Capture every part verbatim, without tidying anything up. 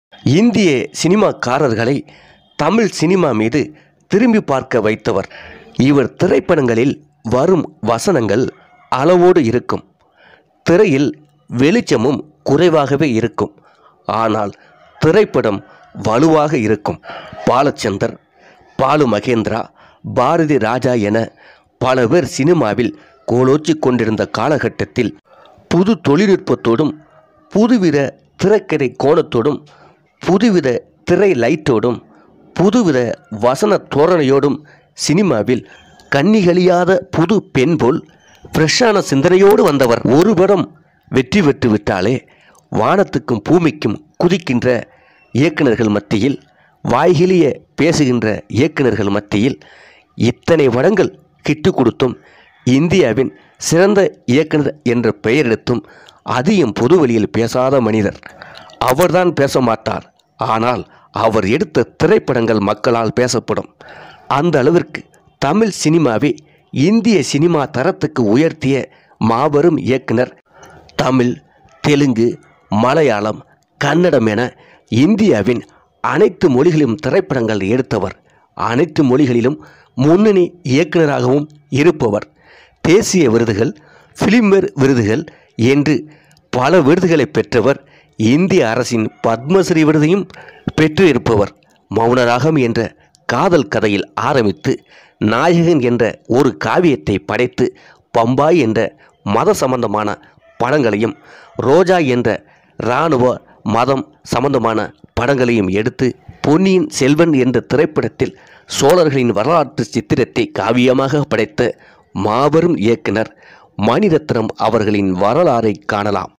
இந்திய சினிமாக்காரர்களை தமிழ் சினிமா மீது திரும்பி பார்க்க வைத்தவர். இவர் திரைப்படங்களில் வரும் வசனங்கள் அளவோடு இருக்கும். திரையில் வெளிச்சமும் குறைவாகவே இருக்கும். ஆனால் திரைப்படம் வலுவாக இருக்கும். பாலச்சந்தர், பாலு மகேந்திரா, பாரதி ராஜா என பல பேர் சினிமாவில் கோலோச்சி கொண்டிருந்த காலகட்டத்தில் புது தொழில்நுட்பத்தோடும் புதுவித திரைக்கதை கோணத்தோடும் புதுவித திரை லைட்டோடும் புதுவித வசன தோரணையோடும் சினிமாவில் கண்ணிகளியாத புது பெண் போல் ஃப்ரெஷ்ஷான சிந்தனையோடு வந்தவர். ஒரு படம் வெற்றி பெற்று விட்டாலே வானத்துக்கும் பூமிக்கும் குதிக்கின்ற இயக்குநர்கள் மத்தியில், வாய்கிலிய பேசுகின்ற இயக்குநர்கள் மத்தியில் இத்தனை படங்கள் கிட்டு கொடுத்தும் இந்தியாவின் சிறந்த இயக்குனர் என்ற பெயர் எடுத்தும் அதிகம் பொதுவெளியில் பேசாத மனிதர். அவர்தான் பேச மாட்டார். ஆனால் அவர் எடுத்த திரைப்படங்கள் மக்களால் பேசப்படும். அந்த அளவிற்கு தமிழ் சினிமாவை இந்திய சினிமா தரத்துக்கு உயர்த்திய மாபெரும் இயக்குனர். தமிழ், தெலுங்கு, மலையாளம், கன்னடம் என இந்தியாவின் அனைத்து மொழிகளிலும் திரைப்படங்கள் எடுத்தவர். அனைத்து மொழிகளிலும் முன்னணி இயக்குநராகவும் இருப்பவர். தேசிய விருதுகள், ஃபிலிம்பேர் விருதுகள் என்று பல விருதுகளை பெற்றவர். இந்திய அரசின் பத்மஸ்ரீ விருதையும் பெற்று இருப்பவர். மௌனராகம் என்ற காதல் கதையில் ஆரம்பித்து நாயகன் என்ற ஒரு காவியத்தை படைத்து பம்பாய் என்ற மத சம்பந்தமான படங்களையும் ரோஜா என்ற இராணுவ மதம் சம்பந்தமான படங்களையும் எடுத்து பொன்னியின் செல்வன் என்ற திரைப்படத்தில் சோழர்களின் வரலாற்று சித்திரத்தை காவியமாக படைத்த மாபெரும் இயக்குனர் மணிரத்னம் அவர்களின் வரலாறை காணலாம்.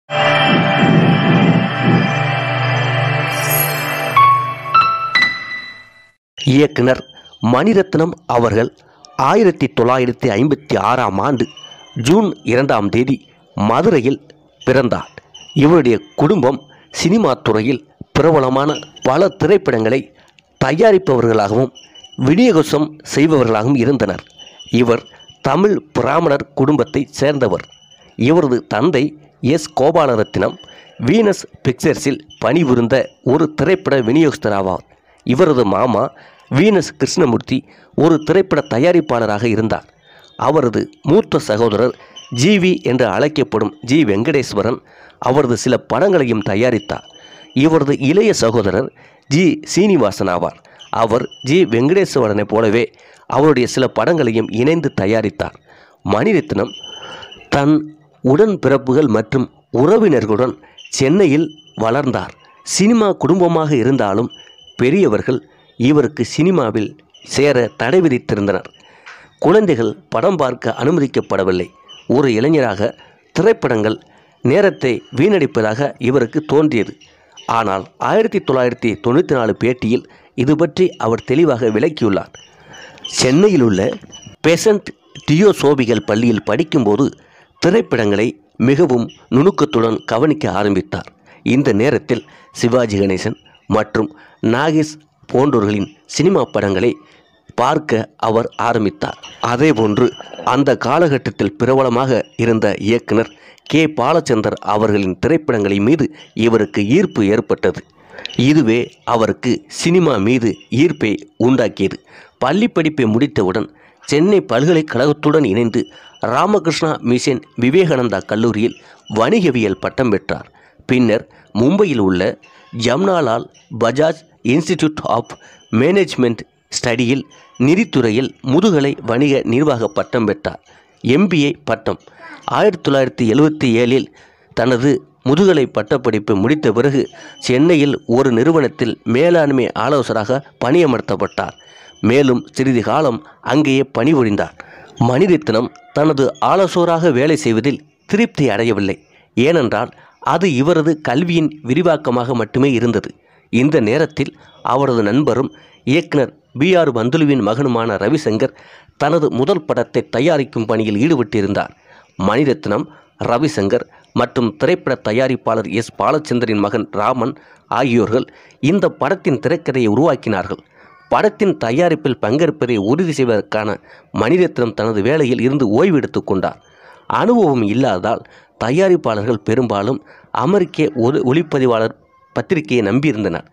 இயக்குனர் மணிரத்னம் அவர்கள் ஆயிரத்தி தொள்ளாயிரத்தி ஐம்பத்தி ஆறாம் ஆண்டு ஜூன் இரண்டாம் தேதி மதுரையில் பிறந்தார். இவருடைய குடும்பம் சினிமா துறையில் பிரபலமான பல திரைப்படங்களை தயாரிப்பவர்களாகவும் விநியோகம் செய்பவர்களாகவும் இருந்தனர். இவர் தமிழ் பிராமணர் குடும்பத்தை சேர்ந்தவர். இவரது தந்தை எஸ் கோபாலரத்தினம் வீனஸ் பிக்சர்ஸில் பணிபுரிந்த ஒரு திரைப்பட விநியோகஸ்தராவார். இவரது மாமா வீனஸ் கிருஷ்ணமூர்த்தி ஒரு திரைப்பட தயாரிப்பாளராக இருந்தார். அவரது மூத்த சகோதரர் ஜிவி என்று அழைக்கப்படும் ஜி வெங்கடேஸ்வரன் அவரது சில படங்களையும் தயாரித்தார். இவரது இளைய சகோதரர் ஜி சீனிவாசன் ஆவார். அவர் ஜி வெங்கடேஸ்வரனை போலவே அவருடைய சில படங்களையும் இணைந்து தயாரித்தார். மணிரத்னம் தன் உடன்பிறப்புகள் மற்றும் உறவினர்களுடன் சென்னையில் வளர்ந்தார். சினிமா குடும்பமாக இருந்தாலும் பெரியவர்கள் இவருக்கு சினிமாவில் சேர தடை விதித்திருந்தனர். குழந்தைகள் படம் பார்க்க அனுமதிக்கப்படவில்லை. ஒரு இளைஞராக திரைப்படங்கள் நேரத்தை வீணடிப்பதாக இவருக்கு தோன்றியது. ஆனால் ஆயிரத்தி தொள்ளாயிரத்தி தொண்ணூற்றி நாலு பேட்டியில் இது பற்றி அவர் தெளிவாக விளக்கியுள்ளார். சென்னையில் உள்ள பெசன்ட் தியோசோபிகள் பள்ளியில் படிக்கும்போது திரைப்படங்களை மிகவும் நுணுக்கத்துடன் கவனிக்க ஆரம்பித்தார். இந்த நேரத்தில் சிவாஜி கணேசன் மற்றும் நாகேஷ் போன்றோர்களின் சினிமா படங்களை பார்க்க அவர் ஆரம்பித்தார். அதேபோன்று அந்த காலகட்டத்தில் பிரபலமாக இருந்த இயக்குனர் கே பாலச்சந்தர் அவர்களின் திரைப்படங்களின் மீது இவருக்கு ஈர்ப்பு ஏற்பட்டது. இதுவே அவருக்கு சினிமா மீது ஈர்ப்பை உண்டாக்கியது. பள்ளி படிப்பை முடித்தவுடன் சென்னை பல்கலைக்கழகத்துடன் இணைந்து ராமகிருஷ்ணா மிஷன் விவேகானந்தா கல்லூரியில் வணிகவியல் பட்டம் பெற்றார். பின்னர் மும்பையில் உள்ள Jamnalal Bajaj institute of management ஸ்டடியில் நிதித்துறையில் முதுகலை வணிக நிர்வாக பட்டம் பெற்றார். எம்பிஏ பட்டம் ஆயிரத்தி தொள்ளாயிரத்தி எழுபத்தி ஏழில் தனது முதுகலை பட்டப்படிப்பு முடித்த பிறகு சென்னையில் ஒரு நிறுவனத்தில் மேலாண்மை ஆலோசகராக பணியமர்த்தப்பட்டார். மேலும் சிறிது காலம் அங்கேயே பணிபுரிந்தார். மணிரத்னம் தனது ஆலோசகராக வேலை செய்வதில் திருப்தி அடையவில்லை. ஏனென்றால் அது இவரது கல்வியின் விரிவாக்கமாக மட்டுமே இருந்தது. இந்த நேரத்தில் அவரது நண்பரும் இயக்குனர் பி ஆர் பந்துலுவின் மகனுமான ரவிசங்கர் தனது முதல் படத்தை தயாரிக்கும் பணியில் ஈடுபட்டிருந்தார். மணிரத்னம், ரவிசங்கர் மற்றும் திரைப்பட தயாரிப்பாளர் எஸ் பாலச்சந்தரின் மகன் ராமன் ஆகியோர்கள் இந்த படத்தின் திரைக்கதையை உருவாக்கினார்கள். படத்தின் தயாரிப்பில் பங்கேற்பதை உறுதி செய்வதற்கான மணிரத்னம் தனது வேலையில் இருந்து ஓய்வு எடுத்து கொண்டார். அனுபவம் இல்லாததால் தயாரிப்பாளர்கள் பெரும்பாலும் அமெரிக்க ஒளிப்பதிவாளர் பத்திரிகையை நம்பியிருந்தனர்.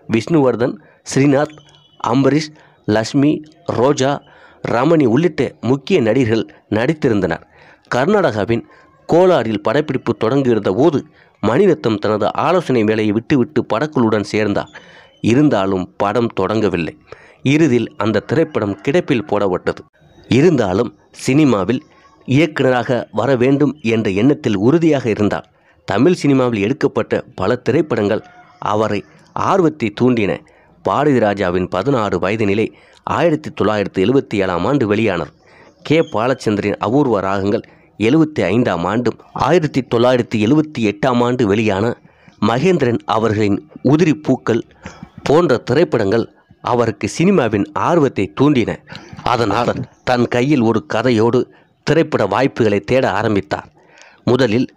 விஷ்ணுவர்தன், ஸ்ரீநாத், அம்பரீஷ், லட்சுமி, ரோஜா, ரமணி உள்ளிட்ட முக்கிய நடிகர்கள் நடித்திருந்தனர். கர்நாடகாவின் கோலாரில் படப்பிடிப்பு தொடங்கியிருந்த போது மணிரத்னம் தனது ஆலோசனை வேலையை விட்டுவிட்டு படக்குழுவுடன் சேர்ந்தார். இருந்தாலும் படம் தொடங்கவில்லை. இறுதியில் அந்த திரைப்படம் கிடப்பில் போடப்பட்டது. இருந்தாலும் சினிமாவில் இயக்குநராக வர வேண்டும் என்ற எண்ணத்தில் உறுதியாக இருந்தார். தமிழ் சினிமாவில் எடுக்கப்பட்ட பல திரைப்படங்கள் அவரை ஆர்வத்தை தூண்டின. பாரதி ராஜாவின் பதினாறு வயதினிலே ஆயிரத்தி தொள்ளாயிரத்தி எழுபத்தி ஏழாம் ஆண்டு வெளியானது. கே பாலச்சந்திரன் அபூர்வ ராகங்கள் எழுபத்தி ஐந்தாம் ஆண்டும், ஆயிரத்தி தொள்ளாயிரத்தி எழுபத்தி எட்டாம் ஆண்டு வெளியான மகேந்திரன் அவர்களின் உதிரி பூக்கள் போன்ற திரைப்படங்கள் அவருக்கு சினிமாவின் ஆர்வத்தை தூண்டின. அதனால் தன் கையில் ஒரு கதையோடு திரைப்பட வாய்ப்புகளை தேட ஆரம்பித்தார். முதலில்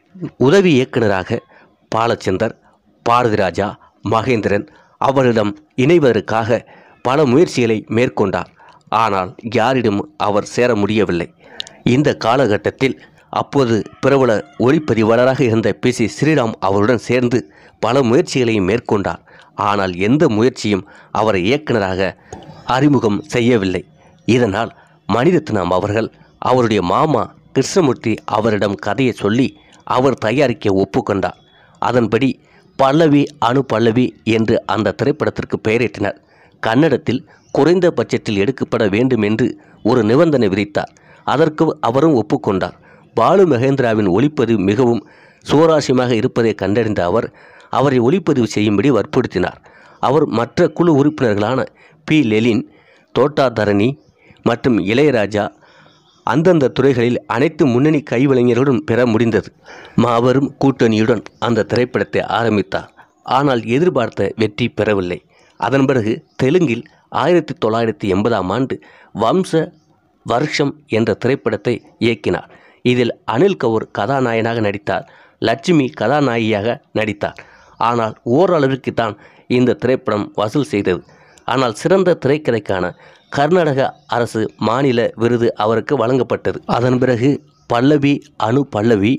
உதவி இயக்குநராக பாலச்சந்தர், பாரதி ராஜா, மகேந்திரன் அவரிடம் இணைவதற்காக பல முயற்சிகளை மேற்கொண்டார். ஆனால் யாரிடம் அவர் சேர முடியவில்லை. இந்த காலகட்டத்தில் அப்போது பிரபல ஒளிப்பதிவாளராக இருந்த பி சி ஸ்ரீராம் அவருடன் சேர்ந்து பல முயற்சிகளையும் மேற்கொண்டார். ஆனால் எந்த முயற்சியும் அவரை இயக்குநராக அறிமுகம் செய்யவில்லை. இதனால் மணிரத்னம் அவர்கள் அவருடைய மாமா கிருஷ்ணமூர்த்தி அவரிடம் கதையை சொல்லி அவர் தயாரிக்க ஒப்புக்கொண்டார். அதன்படி பல்லவி அணு பல்லவி என்று அந்த திரைப்படத்திற்கு பெயரிட்டனர். கன்னடத்தில் குறைந்த பட்ஜெட்டில் எடுக்கப்பட வேண்டும் என்று ஒரு நிபந்தனை விதித்தார். அதற்கு அவரும் ஒப்புக்கொண்டார். பாலு மகேந்திராவின் ஒளிப்பதிவு மிகவும் சுவாரஸ்யமாக இருப்பதை கண்டறிந்த அவர் அவரை ஒளிப்பதிவு செய்யும்படி வற்புறுத்தினார். அவர் மற்ற குழு உறுப்பினர்களான பி லெலின், தோட்டா தரணி மற்றும் இளையராஜா அந்தந்த துறைகளில் அனைத்து முன்னணி கைவிளைஞர்களுடன் பெற முடிந்தது. மாபெரும் கூட்டணியுடன் அந்த திரைப்படத்தை ஆரம்பித்தார். ஆனால் எதிர்பார்த்த வெற்றி பெறவில்லை. அதன் பிறகு தெலுங்கில் ஆயிரத்தி தொள்ளாயிரத்தி எண்பதாம் ஆண்டு வம்ச வருஷம் என்ற திரைப்படத்தை இயக்கினார். இதில் அனில் கபூர் கதாநாயகனாக நடித்தார். லட்சுமி கதாநாயகியாக நடித்தார். ஆனால் ஓரளவிற்கு தான் இந்த திரைப்படம் வசூல் செய்தது. ஆனால் சிறந்த திரைக்கதைக்கான கர்நாடக அரசு மாநில விருது அவருக்கு வழங்கப்பட்டது. அதன் பிறகு பல்லவி அணு பல்லவி,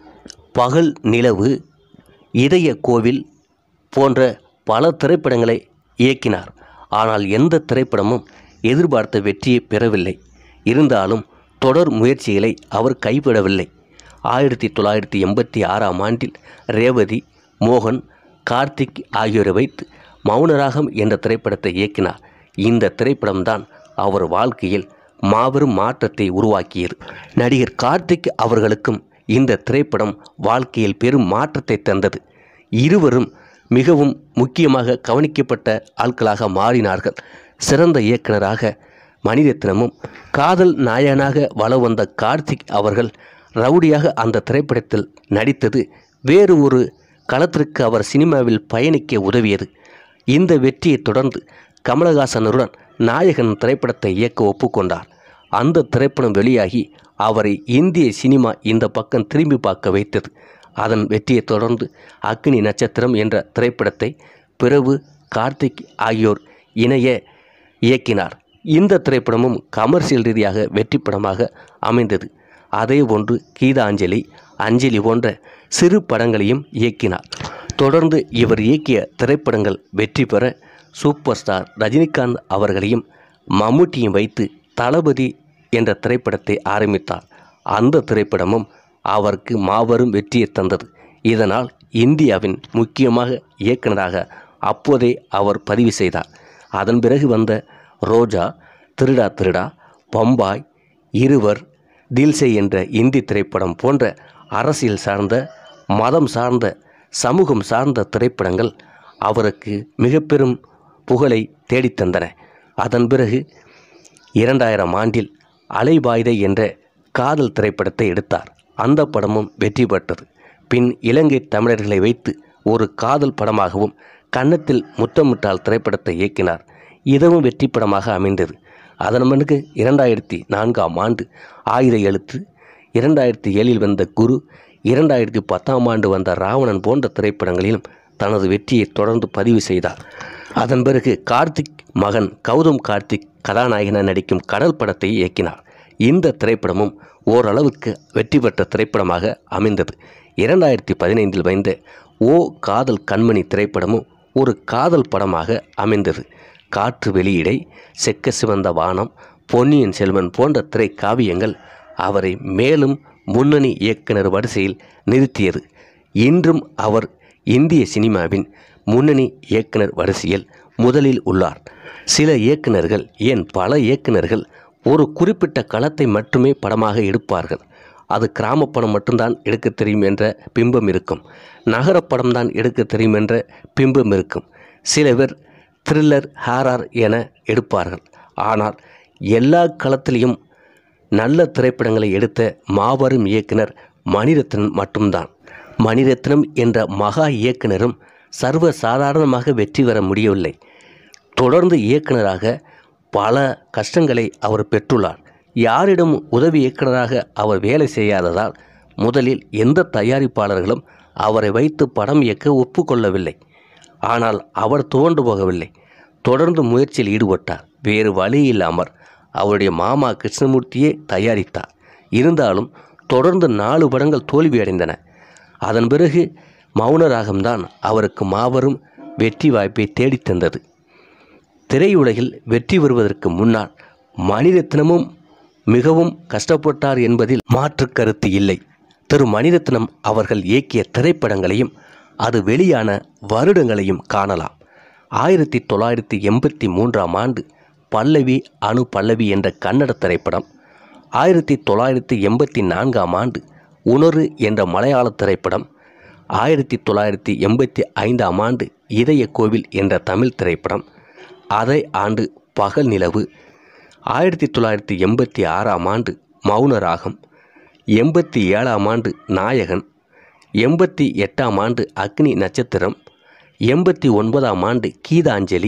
பகல் நிலவு, இதய கோவில் போன்ற பல திரைப்படங்களை இயக்கினார். ஆனால் எந்த திரைப்படமும் எதிர்பார்த்த வெற்றியை பெறவில்லை. இருந்தாலும் தொடர் முயற்சிகளை அவர் கைவிடவில்லை. ஆயிரத்தி தொள்ளாயிரத்தி எண்பத்தி ஆறாம் ஆண்டில் ரேவதி, மோகன், கார்த்திக் ஆகியோரை வைத்து மௌனராகம் என்ற திரைப்படத்தை இயக்கினார். இந்த திரைப்படம்தான் அவர் வாழ்க்கையில் மாபெரும் மாற்றத்தை உருவாக்கியது. நடிகர் கார்த்திக் அவர்களுக்கும் இந்த திரைப்படம் வாழ்க்கையில் பெரும் மாற்றத்தை தந்தது. இருவரும் மிகவும் முக்கியமாக கவனிக்கப்பட்ட ஆட்களாக மாறினார்கள். சிறந்த இயக்குனராக மணிரத்னமும் காதல் நாயகனாக வலம் வந்த கார்த்திக் அவர்கள் ரவுடியாக அந்த திரைப்படத்தில் நடித்தது வேறு ஒரு களத்திற்கு அவர் சினிமாவில் பயணிக்க உதவியது. இந்த வெற்றியை தொடர்ந்து கமலஹாசனுடன் நாயகன் திரைப்படத்தை இயக்க ஒப்புக்கொண்டார். அந்த திரைப்படம் வெளியாகி அவரை இந்திய சினிமா இந்த பக்கம் திரும்பி பார்க்க வைத்தது. அதன் வெற்றியை தொடர்ந்து அக்னி நட்சத்திரம் என்ற திரைப்படத்தை பிரபு, கார்த்திக் ஆகியோர் இணைய இயக்கினார். இந்த திரைப்படமும் கமர்ஷியல் ரீதியாக வெற்றி படமாக அமைந்தது. அதே போன்று கீதாஞ்சலி, அஞ்சலி போன்ற சிறு படங்களையும் இயக்கினார். தொடர்ந்து இவர் இயக்கிய திரைப்படங்கள் வெற்றி பெற சூப்பர் ஸ்டார் ரஜினிகாந்த் அவர்களையும் மம்முட்டியும் வைத்து தளபதி என்ற திரைப்படத்தை ஆரம்பித்தார். அந்த திரைப்படமும் அவருக்கு மாபெரும் வெற்றியை தந்தது. இதனால் இந்தியாவின் முக்கியமாக இயக்குனராக அப்போதே அவர் பதிவு செய்தார். அதன் பிறகு வந்த ரோஜா, திருடா திருடா, பம்பாய், இருவர், தில்சே என்ற இந்தி திரைப்படம் போன்ற அரசியல் சார்ந்த, மதம் சார்ந்த, சமூகம் சார்ந்த திரைப்படங்கள் அவருக்கு மிக பெரும் புகழை தேடித்தந்தன. அதன் பிறகு இரண்டாயிரம் ஆண்டில் அலைபாய்தை என்ற காதல் திரைப்படத்தை எடுத்தார். அந்த படமும் வெற்றி பெற்றது. பின் இலங்கை தமிழர்களை வைத்து ஒரு காதல் படமாகவும் கன்னத்தில் முத்தமிட்டால் திரைப்படத்தை இயக்கினார். இதுவும் வெற்றி படமாக அமைந்தது. அதன் பிறகு இரண்டாயிரத்தி நான்காம் ஆண்டு ஆயுத எழுத்து, இரண்டாயிரத்தி ஏழில் வந்த குரு, இரண்டாயிரத்தி பத்தாம் ஆண்டு வந்த ராவணன் போன்ற திரைப்படங்களிலும் தனது வெற்றியை தொடர்ந்து பதிவு செய்தார். அதன் பிறகு கார்த்திக் மகன் கௌதம் கார்த்திக் கதாநாயகனாக நடிக்கும் கடல் படத்தை இயக்கினார். இந்த திரைப்படமும் ஓரளவுக்கு வெற்றி பெற்ற திரைப்படமாக அமைந்தது. இரண்டாயிரத்தி பதினைந்தில் வந்த ஓ காதல் கண்மணி திரைப்படமும் ஒரு காதல் படமாக அமைந்தது. காற்று வெளியிடை, செக்க சிவந்த வானம், பொன்னியின் செல்வன் போன்ற திரை காவியங்கள் அவரை மேலும் முன்னணி இயக்குனர் வரிசையில் நிறுத்தியது. இன்றும் அவர் இந்திய சினிமாவின் முன்னணி இயக்குனர் வரிசையில் முதலில் உள்ளார். சில இயக்குனர்கள், ஏன் பல இயக்குனர்கள் ஒரு குறிப்பிட்ட களத்தை மட்டுமே படமாக எடுப்பார்கள். அது கிராமப்படம் மட்டும்தான் எடுக்க தெரியும் என்ற பிம்பம் இருக்கும். நகரப்படம் தான் எடுக்க தெரியும் என்ற பிம்பம் இருக்கும். சில பேர் த்ரில்லர், ஹாரர் என எடுப்பார்கள். ஆனால் எல்லா களத்திலையும் நல்ல திரைப்படங்களை எடுத்த மாபெரும் இயக்குனர் மணிரத்னம் மட்டும்தான். மணிரத்னம் என்ற மகா இயக்குனரும் சர்வ சாதாரணமாக வெற்றி பெற முடியவில்லை. தொடர்ந்து இயக்குனராக பல கஷ்டங்களை அவர் பெற்றுள்ளார். யாரிடம் உதவி இயக்குனராக அவர் வேலை செய்யாததால் முதலில் எந்த தயாரிப்பாளர்களும் அவரை வைத்து படம் இயக்க ஒப்புக்கொள்ளவில்லை. ஆனால் அவர் துவண்டு போகவில்லை. தொடர்ந்து முயற்சியில் ஈடுபட்டார். வேறு வழி இல்லாமல் அவருடைய மாமா கிருஷ்ணமூர்த்தியே தயாரித்தார். இருந்தாலும் தொடர்ந்து நாலு படங்கள் தோல்வியடைந்தன. அதன் பிறகு மௌனராகம்தான் அவருக்கு மாபெரும் வெற்றி வாய்ப்பை தேடித்தந்தது. திரையுலகில் வெற்றி பெறுவதற்கு முன்னால் மணிரத்னமும் மிகவும் கஷ்டப்பட்டார் என்பதில் மாற்று கருத்து இல்லை. திரு மணிரத்னம் அவர்கள் இயக்கிய திரைப்படங்களையும் அது வெளியான வருடங்களையும் காணலாம். ஆயிரத்தி தொள்ளாயிரத்தி எண்பத்தி மூன்றாம் ஆண்டு பல்லவி அணு பல்லவி என்ற கன்னட திரைப்படம், ஆயிரத்தி தொள்ளாயிரத்தி எண்பத்தி நான்காம் ஆண்டு உணரு என்ற மலையாள திரைப்படம், ஆயிரத்தி தொள்ளாயிரத்தி எண்பத்தி ஐந்தாம் ஆண்டு இதய கோவில் என்ற தமிழ் திரைப்படம், அதே ஆண்டு பகல் நிலவு, ஆயிரத்தி தொள்ளாயிரத்தி எண்பத்தி ஆறாம் ஆண்டு மௌனராகம், எண்பத்தி ஏழாம் ஆண்டு நாயகன், எண்பத்தி எட்டாம் ஆண்டு அக்னி நட்சத்திரம், எண்பத்தி ஒன்பதாம் ஆண்டு கீதாஞ்சலி,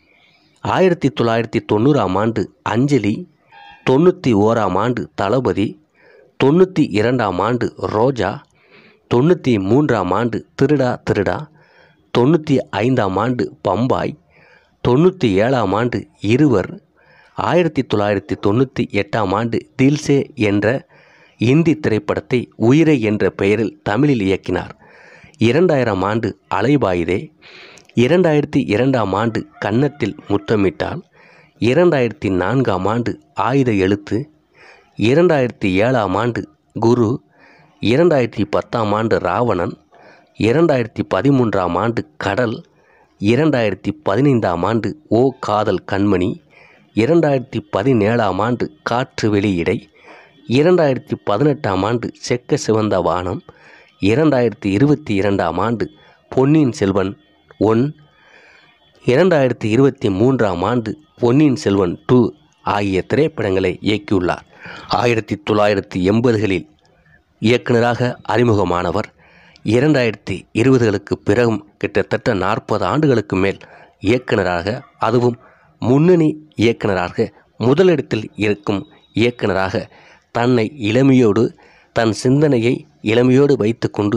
ஆயிரத்தி தொள்ளாயிரத்தி தொண்ணூறாம் ஆண்டு அஞ்சலி, தொண்ணூற்றி ஓராம் ஆண்டு தளபதி, தொண்ணூற்றி இரண்டாம் ஆண்டு ரோஜா, தொண்ணூற்றி மூன்றாம் ஆண்டு திருடா திருடா, தொண்ணூற்றி ஐந்தாம் ஆண்டு பம்பாய், தொண்ணூற்றி ஏழாம் ஆண்டு இருவர், ஆயிரத்தி தொள்ளாயிரத்தி தொண்ணூற்றி எட்டாம் ஆண்டு தில்சே என்ற இந்தி திரைப்படத்தை உயிரை என்ற பெயரில் தமிழில் இயக்கினார். இரண்டாயிரம் ஆண்டு அலைபாயுதே, இரண்டாயிரத்தி இரண்டாம் ஆண்டு கன்னத்தில் முத்தமிட்டால், இரண்டாயிரத்தி நான்காம் ஆண்டு ஆயுத எழுத்து, இரண்டாயிரத்தி ஏழாம் ஆண்டு குரு, இரண்டாயிரத்தி பத்தாம் ஆண்டு ராவணன், இரண்டாயிரத்தி பதிமூன்றாம் ஆண்டு கடல், இரண்டாயிரத்தி பதினைந்தாம் ஆண்டு ஓ காதல் கண்மணி, இரண்டாயிரத்தி பதினேழாம் ஆண்டு காற்று வெளியிடை, இரண்டாயிரத்தி பதினெட்டாம் ஆண்டு செக்க சிவந்த வானம், இரண்டாயிரத்தி இருபத்தி இரண்டாம் ஆண்டு பொன்னியின் செல்வன் ஒன், இரண்டாயிரத்தி இருபத்தி மூன்றாம் ஆண்டு பொன்னியின் செல்வன் டூ ஆகிய திரைப்படங்களை இயக்கியுள்ளார். ஆயிரத்தி தொள்ளாயிரத்தி எண்பதுகளில் இயக்குநராக அறிமுகமானவர் இரண்டாயிரத்தி இருபதுகளுக்கு பிறகும் கிட்டத்தட்ட நாற்பது ஆண்டுகளுக்கு மேல் இயக்குநராக, அதுவும் முன்னணி இயக்குநராக முதலிடத்தில் இருக்கும் இயக்குநராக தன்னை இளமையோடு, தன் சிந்தனையை இளமையோடு வைத்து கொண்டு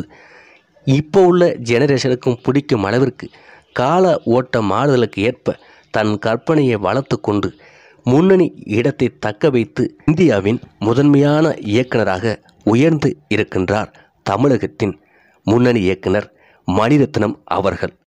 இப்போ உள்ள ஜெனரேஷனுக்கும் பிடிக்கும் அளவிற்கு கால ஓட்ட மாறுதலுக்கு ஏற்ப தன் கற்பனையை வளர்த்து கொண்டு முன்னணி இடத்தை தக்க வைத்து இந்தியாவின் முதன்மையான இயக்குநராக உயர்ந்து இருக்கின்றார் தமிழகத்தின் முன்னணி இயக்குனர் மணிரத்னம் அவர்கள்.